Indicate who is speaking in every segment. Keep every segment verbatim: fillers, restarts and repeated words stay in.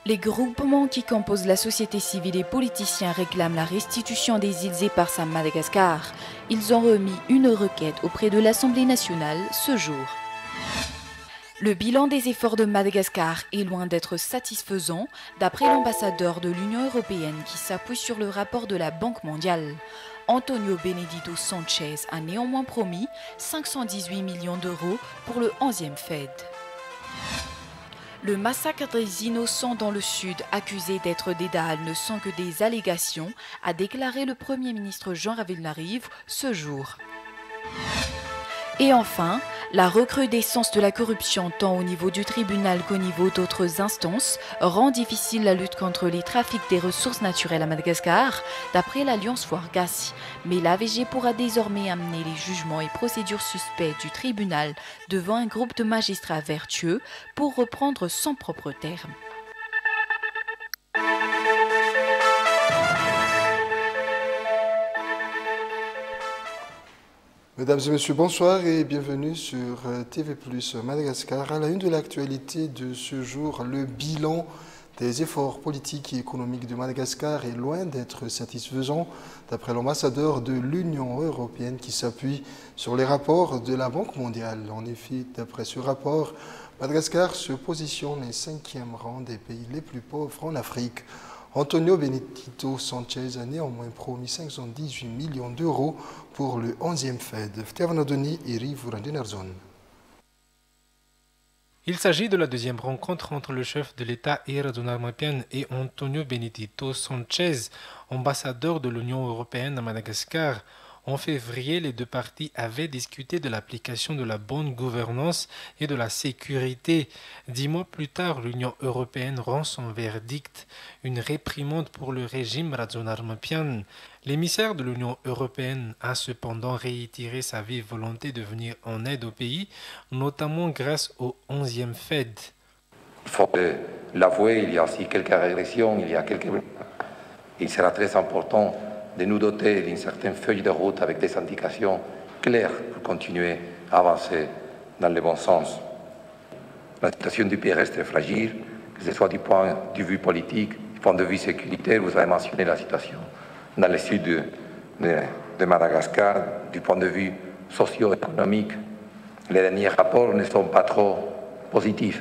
Speaker 1: Les groupements qui composent la société civile et politiciens réclament la restitution des îles éparses à Madagascar. Ils ont remis une requête auprès de l'Assemblée nationale ce jour. Le bilan des efforts de Madagascar est loin d'être satisfaisant, d'après l'ambassadeur de l'Union européenne qui s'appuie sur le rapport de la Banque mondiale. Antonio Benedito Sanchez a néanmoins promis cinq cent dix-huit millions d'euros pour le onzième Fed. Le massacre des innocents dans le sud, accusé d'être des dalles, ne sont que des allégations, a déclaré le Premier ministre Jean Ravelnariv ce jour. Et enfin, la recrudescence de la corruption tant au niveau du tribunal qu'au niveau d'autres instances rend difficile la lutte contre les trafics des ressources naturelles à Madagascar, d'après l'Alliance Foire-Gassi. Mais l'A V G pourra désormais amener les jugements et procédures suspects du tribunal devant un groupe de magistrats vertueux, pour reprendre son propre terme.
Speaker 2: Mesdames et messieurs, bonsoir et bienvenue sur T V plus Madagascar. À la une de l'actualité de ce jour, le bilan des efforts politiques et économiques de Madagascar est loin d'être satisfaisant, d'après l'ambassadeur de l'Union européenne qui s'appuie sur les rapports de la Banque mondiale. En effet, d'après ce rapport, Madagascar se positionne au cinquième rang des pays les plus pauvres en Afrique. Antonio Benedito Sanchez a néanmoins promis cinq cent dix-huit millions d'euros pour le onzième Fed.
Speaker 3: Il s'agit de la deuxième rencontre entre le chef de l'État Razonarmapian et Antonio Benedito Sanchez, ambassadeur de l'Union européenne à Madagascar. En février, les deux parties avaient discuté de l'application de la bonne gouvernance et de la sécurité. Dix mois plus tard, l'Union européenne rend son verdict, une réprimande pour le régime Razonarmapian. L'émissaire de l'Union européenne a cependant réitéré sa vive volonté de venir en aide au pays, notamment grâce au onzième Fed.
Speaker 4: Il faut l'avouer, il y a aussi quelques régressions, il y a quelques... Il sera très important de nous doter d'une certaine feuille de route avec des indications claires pour continuer à avancer dans le bon sens. La situation du pays reste fragile, que ce soit du point de vue politique, du point de vue sécuritaire. Vous avez mentionné la situation dans le sud de, de, de Madagascar, du point de vue socio-économique. Les derniers rapports ne sont pas trop positifs.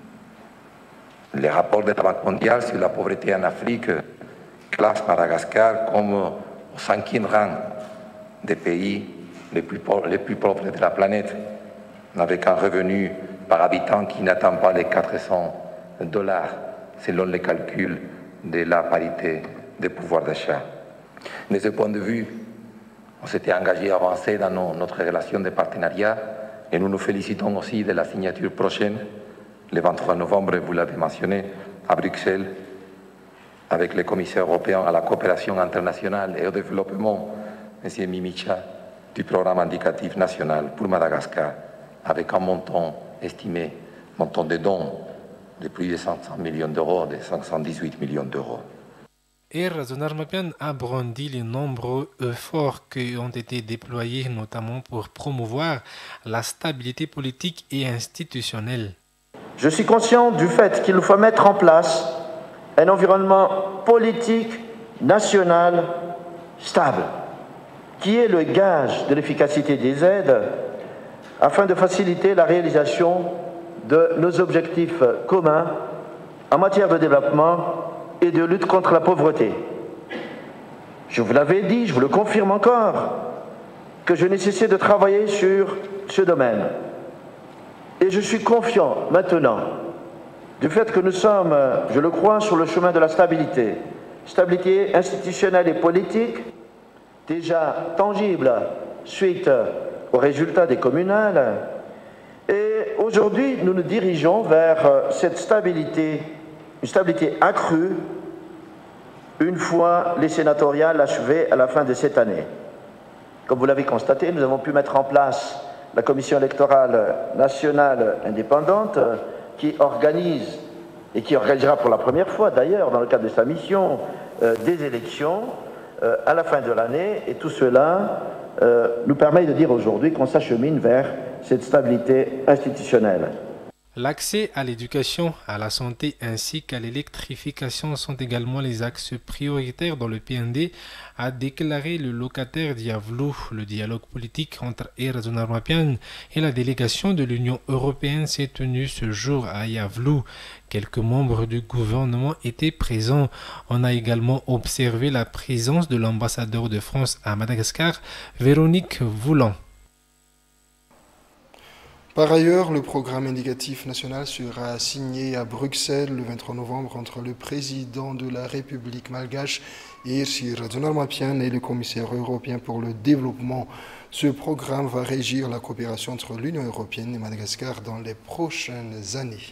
Speaker 4: Les rapports de la Banque mondiale sur la pauvreté en Afrique classe Madagascar comme au cinquième rang des pays les plus, pauvres, les plus pauvres de la planète, avec un revenu par habitant qui n'atteint pas les quatre cents dollars, selon les calculs de la parité de pouvoir d'achat. De ce point de vue, on s'était engagé à avancer dans nos, notre relation de partenariat et nous nous félicitons aussi de la signature prochaine, le vingt-trois novembre, vous l'avez mentionné, à Bruxelles, avec le commissaire européen à la coopération internationale et au développement, M. Mimicha, du programme indicatif national pour Madagascar, avec un montant estimé, montant de dons de plus de cinq cents millions d'euros, de cinq cent dix-huit millions d'euros.
Speaker 3: Et Razonarmapian a brandi les nombreux efforts qui ont été déployés, notamment pour promouvoir la stabilité politique et institutionnelle.
Speaker 5: Je suis conscient du fait qu'il nous faut mettre en place un environnement politique national stable, qui est le gage de l'efficacité des aides, afin de faciliter la réalisation de nos objectifs communs en matière de développement et de lutte contre la pauvreté. Je vous l'avais dit, je vous le confirme encore, que je n'ai cessé de travailler sur ce domaine. Et je suis confiant maintenant du fait que nous sommes, je le crois, sur le chemin de la stabilité. Stabilité institutionnelle et politique, déjà tangible suite aux résultats des communales. Et aujourd'hui, nous nous dirigeons vers cette stabilité, une stabilité accrue, une fois les sénatoriales achevées à la fin de cette année. Comme vous l'avez constaté, nous avons pu mettre en place la Commission électorale nationale indépendante, qui organise, et qui organisera pour la première fois d'ailleurs, dans le cadre de sa mission, euh, des élections euh, à la fin de l'année. Et tout cela euh, nous permet de dire aujourd'hui qu'on s'achemine vers cette stabilité institutionnelle.
Speaker 3: L'accès à l'éducation, à la santé ainsi qu'à l'électrification sont également les axes prioritaires dans le P N D, a déclaré le locataire d'Yavlou. Le dialogue politique entre Eradunarmapian et la délégation de l'Union européenne s'est tenu ce jour à Yavlou. Quelques membres du gouvernement étaient présents. On a également observé la présence de l'ambassadeur de France à Madagascar, Véronique Voulant.
Speaker 2: Par ailleurs, le programme indicatif national sera signé à Bruxelles le vingt-trois novembre entre le président de la République malgache, Irsi Radunarmapian, et le commissaire européen pour le développement. Ce programme va régir la coopération entre l'Union européenne et Madagascar dans les prochaines années.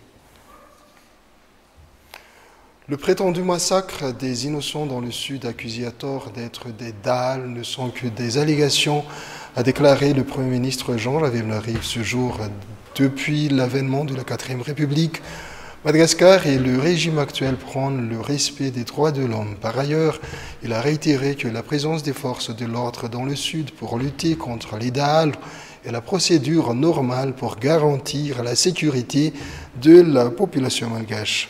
Speaker 2: Le prétendu massacre des innocents dans le sud, accusés à tort d'être des Dahal, ne sont que des allégations, a déclaré le Premier ministre Jean Javier Larive ce jour. Depuis l'avènement de la quatrième République, Madagascar et le régime actuel prônent le respect des droits de l'homme. Par ailleurs, il a réitéré que la présence des forces de l'ordre dans le sud pour lutter contre les Dahal est la procédure normale pour garantir la sécurité de la population malgache.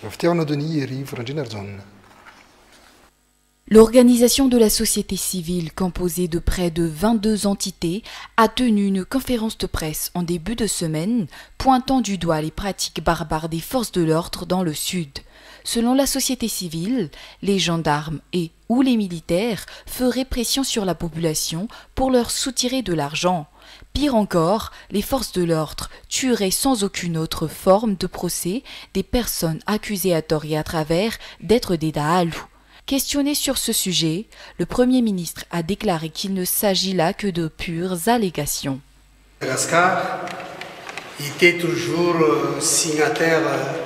Speaker 1: L'organisation de la société civile, composée de près de vingt-deux entités, a tenu une conférence de presse en début de semaine, pointant du doigt les pratiques barbares des forces de l'ordre dans le Sud. Selon la société civile, les gendarmes et ou les militaires feraient pression sur la population pour leur soutirer de l'argent. Pire encore, les forces de l'ordre tueraient sans aucune autre forme de procès des personnes accusées à tort et à travers d'être des Dahal. Questionné sur ce sujet, le Premier ministre a déclaré qu'il ne s'agit là que de pures allégations.
Speaker 6: Madagascar était toujours signataire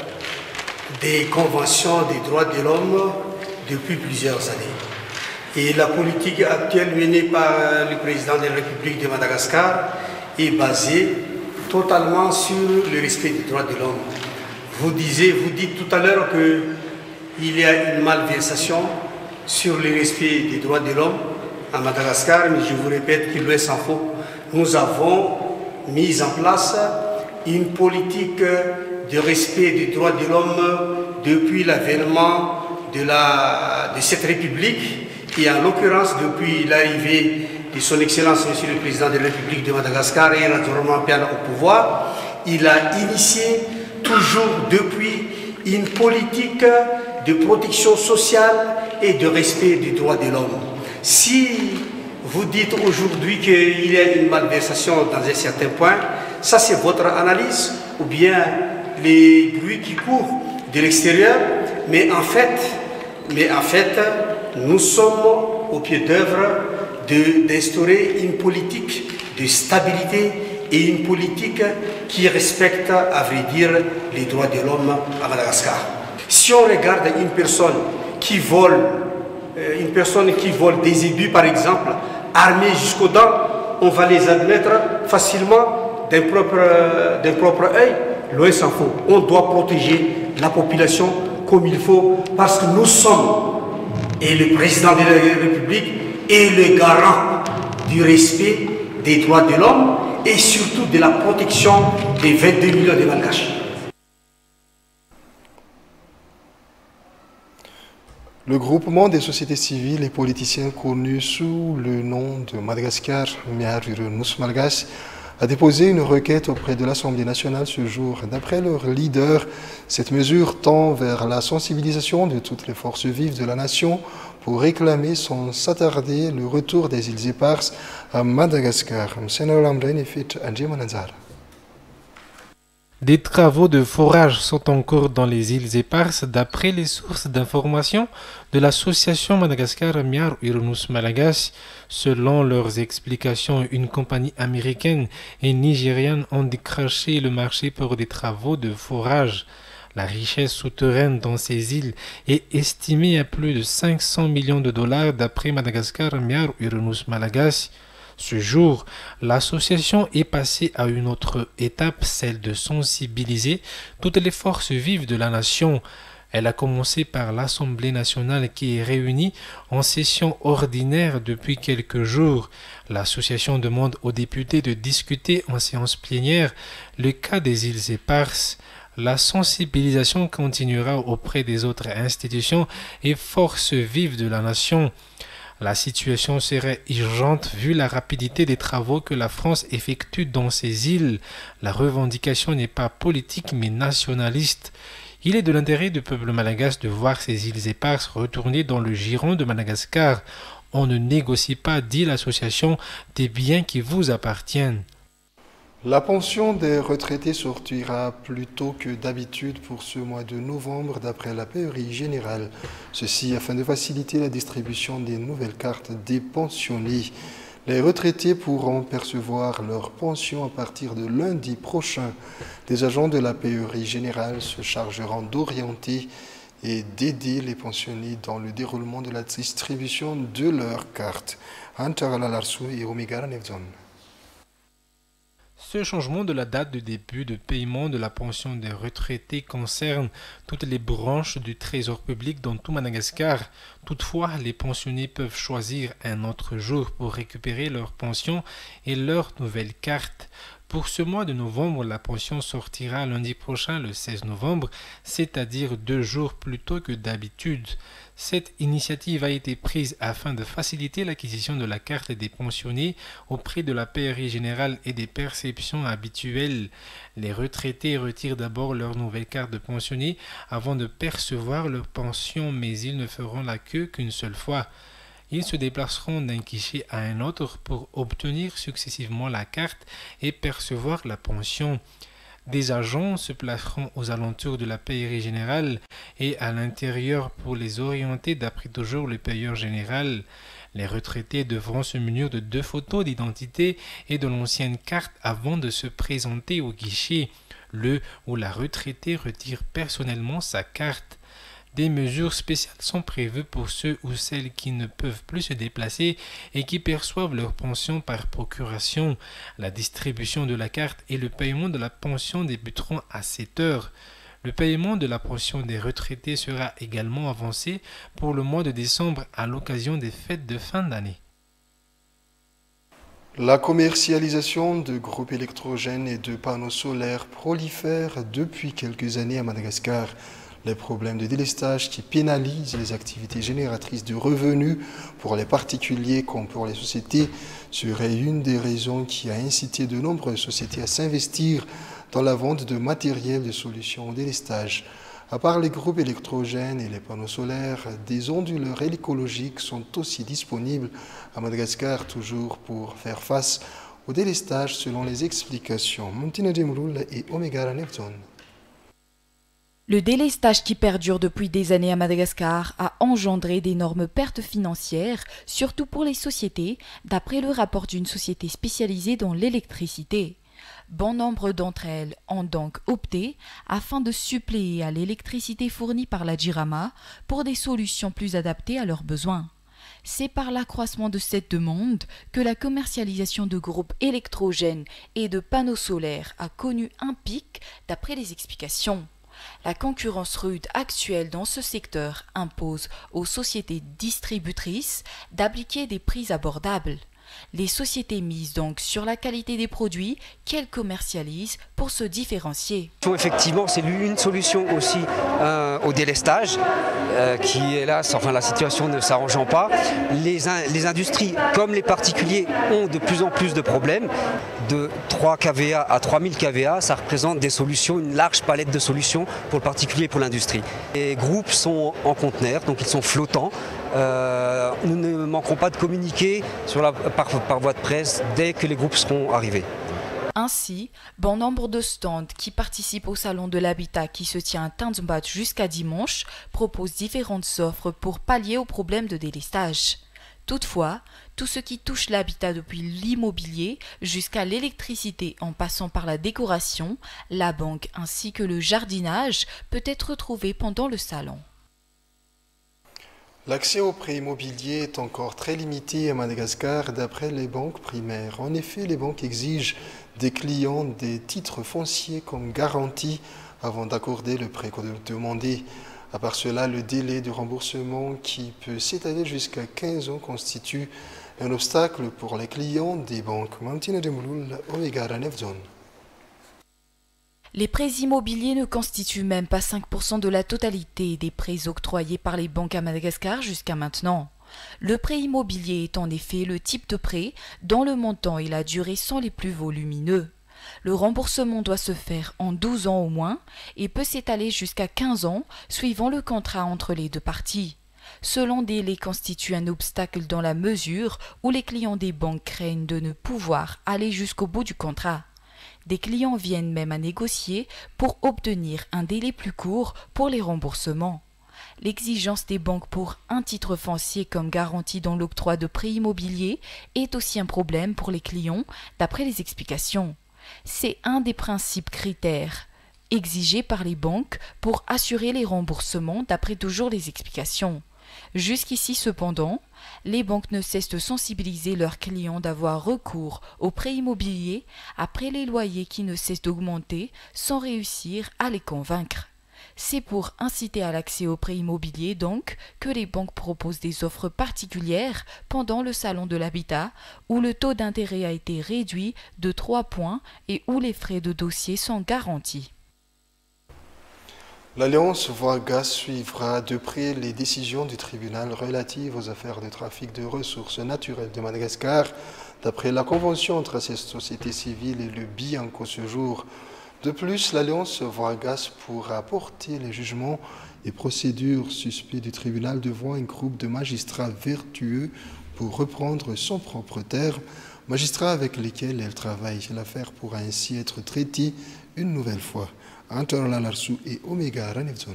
Speaker 6: des conventions des droits de l'homme depuis plusieurs années. Et la politique actuelle menée par le président de la République de Madagascar est basée totalement sur le respect des droits de l'homme. Vous disiez, vous dites tout à l'heure qu'il y a une malversation sur le respect des droits de l'homme à Madagascar, mais je vous répète qu'il est sans faux. Nous avons mis en place une politique de respect des droits de l'homme depuis l'avènement de, la, de cette République. Et en l'occurrence, depuis l'arrivée de son Excellence, Monsieur le Président de la République de Madagascar et Radunarmapian au pouvoir, il a initié toujours depuis une politique de protection sociale et de respect des droits de l'homme. Si vous dites aujourd'hui qu'il y a une malversation dans un certain point, ça c'est votre analyse ou bien les bruits qui courent de l'extérieur, mais en fait, mais en fait, nous sommes au pied d'œuvre d'instaurer une politique de stabilité et une politique qui respecte, à vrai dire, les droits de l'homme à Madagascar. Si on regarde une personne qui vole, une personne qui vole des ébus par exemple, armée jusqu'aux dents, on va les admettre facilement d'un propre, d'un propre œil. Loin s'en faut. On doit protéger la population comme il faut parce que nous sommes et le président de la République est le garant du respect des droits de l'homme et surtout de la protection des vingt-deux millions de Malgaches.
Speaker 2: Le groupement des sociétés civiles et politiciens connus sous le nom de Madagascar Miarurunus Malgache a déposé une requête auprès de l'Assemblée nationale ce jour. D'après leur leader, cette mesure tend vers la sensibilisation de toutes les forces vives de la nation pour réclamer sans s'attarder le retour des îles éparses à Madagascar.
Speaker 3: Des travaux de forage sont encore dans les îles éparses d'après les sources d'information de l'association Madagascar Miarurunus Malgache. Selon leurs explications, une compagnie américaine et nigériane ont décroché le marché pour des travaux de forage. La richesse souterraine dans ces îles est estimée à plus de cinq cents millions de dollars d'après Madagascar Miarurunus Malgache. Ce jour, l'association est passée à une autre étape, celle de sensibiliser toutes les forces vives de la nation. Elle a commencé par l'Assemblée nationale qui est réunie en session ordinaire depuis quelques jours. L'association demande aux députés de discuter en séance plénière le cas des îles éparses. La sensibilisation continuera auprès des autres institutions et forces vives de la nation. La situation serait urgente vu la rapidité des travaux que la France effectue dans ces îles. La revendication n'est pas politique mais nationaliste. Il est de l'intérêt du peuple malagasy de voir ces îles éparses retourner dans le giron de Madagascar. On ne négocie pas, dit l'association, des biens qui vous appartiennent.
Speaker 2: La pension des retraités sortira plus tôt que d'habitude pour ce mois de novembre d'après la pairie générale. Ceci afin de faciliter la distribution des nouvelles cartes des pensionnés. Les retraités pourront percevoir leur pension à partir de lundi prochain. Des agents de la pairie générale se chargeront d'orienter et d'aider les pensionnés dans le déroulement de la distribution de leurs cartes. Hunter Alalarsu et Omegara Nevzon.
Speaker 3: Ce changement de la date de début de paiement de la pension des retraités concerne toutes les branches du trésor public dans tout Madagascar. Toutefois, les pensionnés peuvent choisir un autre jour pour récupérer leur pension et leur nouvelle carte. Pour ce mois de novembre, la pension sortira lundi prochain, le seize novembre, c'est-à-dire deux jours plus tôt que d'habitude. Cette initiative a été prise afin de faciliter l'acquisition de la carte des pensionnés auprès de la pairie générale et des perceptions habituelles. Les retraités retirent d'abord leur nouvelle carte de pensionné avant de percevoir leur pension, mais ils ne feront la queue qu'une seule fois. Ils se déplaceront d'un guichet à un autre pour obtenir successivement la carte et percevoir la pension. Des agents se placeront aux alentours de la pairie générale et à l'intérieur pour les orienter d'après toujours le payeur général. Les retraités devront se munir de deux photos d'identité et de l'ancienne carte avant de se présenter au guichet, le où la retraitée retire personnellement sa carte. Des mesures spéciales sont prévues pour ceux ou celles qui ne peuvent plus se déplacer et qui perçoivent leur pension par procuration. La distribution de la carte et le paiement de la pension débuteront à sept heures. Le paiement de la pension des retraités sera également avancé pour le mois de décembre à l'occasion des fêtes de fin d'année.
Speaker 2: La commercialisation de groupes électrogènes et de panneaux solaires prolifère depuis quelques années à Madagascar. Les problèmes de délestage qui pénalisent les activités génératrices de revenus pour les particuliers comme pour les sociétés seraient une des raisons qui a incité de nombreuses sociétés à s'investir dans la vente de matériel de solutions au délestage. À part les groupes électrogènes et les panneaux solaires, des onduleurs écologiques sont aussi disponibles à Madagascar, toujours pour faire face au délestage selon les explications. Montina Demroul et Omegara Nevzon.
Speaker 1: Le délestage qui perdure depuis des années à Madagascar a engendré d'énormes pertes financières, surtout pour les sociétés, d'après le rapport d'une société spécialisée dans l'électricité. Bon nombre d'entre elles ont donc opté, afin de suppléer à l'électricité fournie par la Jirama, pour des solutions plus adaptées à leurs besoins. C'est par l'accroissement de cette demande que la commercialisation de groupes électrogènes et de panneaux solaires a connu un pic, d'après les explications. La concurrence rude actuelle dans ce secteur impose aux sociétés distributrices d'appliquer des prix abordables. Les sociétés misent donc sur la qualité des produits qu'elles commercialisent pour se différencier.
Speaker 7: Effectivement, c'est une solution aussi euh, au délestage, euh, qui est là, enfin la situation ne s'arrangeant pas. Les, in, les industries, comme les particuliers, ont de plus en plus de problèmes. De trois K V A à trois mille K V A, ça représente des solutions, une large palette de solutions pour le particulier et pour l'industrie. Les groupes sont en conteneurs, donc ils sont flottants. Euh, nous ne manquerons pas de communiquer sur la, par, par voie de presse dès que les groupes seront arrivés.
Speaker 1: Ainsi, bon nombre de stands qui participent au salon de l'habitat qui se tient à Tanzbat jusqu'à dimanche proposent différentes offres pour pallier aux problèmes de délestage. Toutefois, tout ce qui touche l'habitat depuis l'immobilier jusqu'à l'électricité en passant par la décoration, la banque ainsi que le jardinage peut être retrouvé pendant le salon.
Speaker 2: L'accès au prêt immobilier est encore très limité à Madagascar d'après les banques primaires. En effet, les banques exigent des clients des titres fonciers comme garantie avant d'accorder le prêt demandé. À part cela, le délai de remboursement qui peut s'étaler jusqu'à quinze ans constitue un obstacle pour les clients des banques. Mantina Demloul, Omegara Nevzon.
Speaker 1: Les prêts immobiliers ne constituent même pas cinq pour cent de la totalité des prêts octroyés par les banques à Madagascar jusqu'à maintenant. Le prêt immobilier est en effet le type de prêt dont le montant et la durée sont les plus volumineux. Le remboursement doit se faire en douze ans au moins et peut s'étaler jusqu'à quinze ans suivant le contrat entre les deux parties. Ce long délai constitue un obstacle dans la mesure où les clients des banques craignent de ne pouvoir aller jusqu'au bout du contrat. Des clients viennent même à négocier pour obtenir un délai plus court pour les remboursements. L'exigence des banques pour un titre foncier comme garantie dans l'octroi de prêts immobiliers est aussi un problème pour les clients, d'après les explications. C'est un des principaux critères exigés par les banques pour assurer les remboursements, d'après toujours les explications. Jusqu'ici, cependant, les banques ne cessent de sensibiliser leurs clients d'avoir recours aux prêts immobiliers après les loyers qui ne cessent d'augmenter sans réussir à les convaincre. C'est pour inciter à l'accès aux prêts immobiliers donc que les banques proposent des offres particulières pendant le salon de l'habitat où le taux d'intérêt a été réduit de trois points et où les frais de dossier sont garantis.
Speaker 2: L'Alliance Voix-Gaz suivra de près les décisions du tribunal relatives aux affaires de trafic de ressources naturelles de Madagascar. D'après la convention entre cette société civile et le Bianco ce jour. De plus, l'Alliance Voix-Gaz pourra porter les jugements et procédures suspects du tribunal devant un groupe de magistrats vertueux pour reprendre son propre terme, magistrats avec lesquels elle travaille. L'affaire pourra ainsi être traitée une nouvelle fois. Antoine Lalarsou et Omega Ranevzon.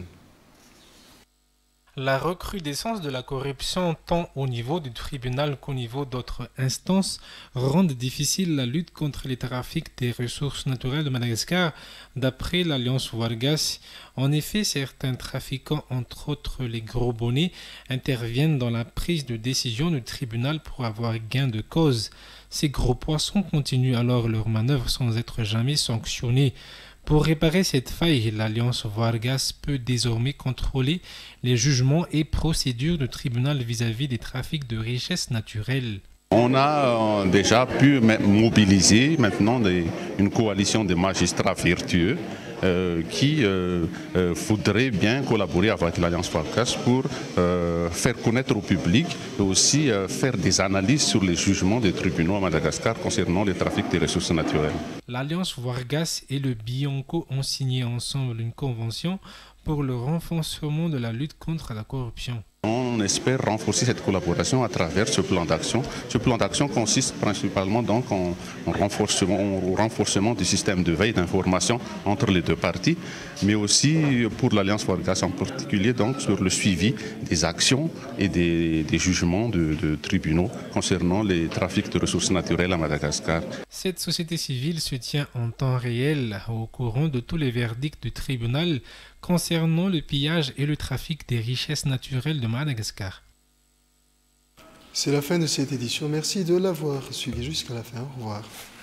Speaker 3: La recrudescence de la corruption tant au niveau du tribunal qu'au niveau d'autres instances rend difficile la lutte contre les trafics des ressources naturelles de Madagascar, d'après l'Alliance Voix-Gaz. En effet, certains trafiquants, entre autres les gros bonnets, interviennent dans la prise de décision du tribunal pour avoir gain de cause. Ces gros poissons continuent alors leur manœuvre sans être jamais sanctionnés. Pour réparer cette faille, l'Alliance Voix-Gaz peut désormais contrôler les jugements et procédures du tribunal vis-à-vis des trafics de richesses naturelles.
Speaker 8: On a euh, déjà pu mobiliser maintenant des, une coalition de magistrats vertueux euh, qui euh, euh, voudraient bien collaborer avec l'Alliance Voix-Gaz pour euh, faire connaître au public et aussi euh, faire des analyses sur les jugements des tribunaux à Madagascar concernant les trafics des ressources naturelles.
Speaker 3: L'Alliance Voix-Gaz et le Bianco ont signé ensemble une convention pour le renforcement de la lutte contre la corruption.
Speaker 8: On espère renforcer cette collaboration à travers ce plan d'action. Ce plan d'action consiste principalement donc en, en renforcement, en renforcement du système de veille d'information entre les deux parties, mais aussi pour l'Alliance Voix-Gaz en particulier donc sur le suivi des actions et des, des jugements de, de tribunaux concernant les trafics de ressources naturelles à Madagascar.
Speaker 3: Cette société civile se tient en temps réel au courant de tous les verdicts du tribunal concernant le pillage et le trafic des richesses naturelles de Madagascar.
Speaker 2: C'est la fin de cette édition. Merci de l'avoir suivi jusqu'à la fin. Au revoir.